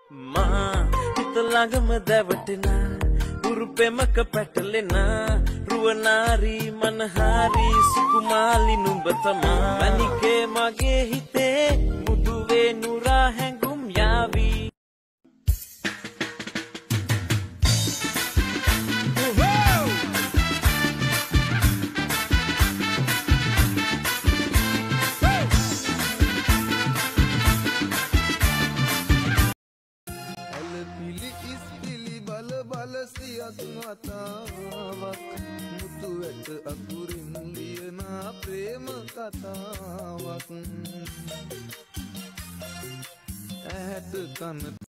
मां हित ළඟම දැවටෙනා උරුපෙමක පැටලෙනා රුවනාරි මනහාරි සුකුමාලි නුඹ තමා මණිකේ මගේ හිතේ මුදුවේ නුරා හැඟුම් යාවි කතාවක් මුතුවට අකුරින් ලියනා ප්‍රේම කතාවක් ඇහැට කන